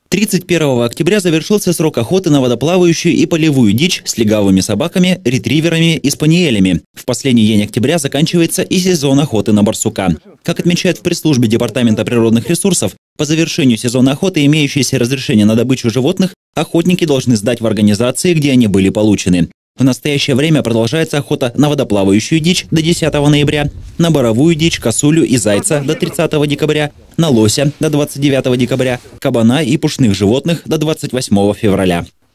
31 октября завершился срок охоты на водоплавающую и полевую дичь с легавыми собаками, ретриверами и спаниелями. В последний день октября заканчивается и сезон охоты на барсука. Как отмечают в пресс-службе Департамента природных ресурсов, по завершению сезона охоты имеющиеся разрешения на добычу животных охотники должны сдать в организации, где они были получены. В настоящее время продолжается охота на водоплавающую дичь до 10 ноября, на боровую дичь, косулю и зайца до 30 декабря, на лося до 29 декабря, кабана и пушных животных до 28 февраля.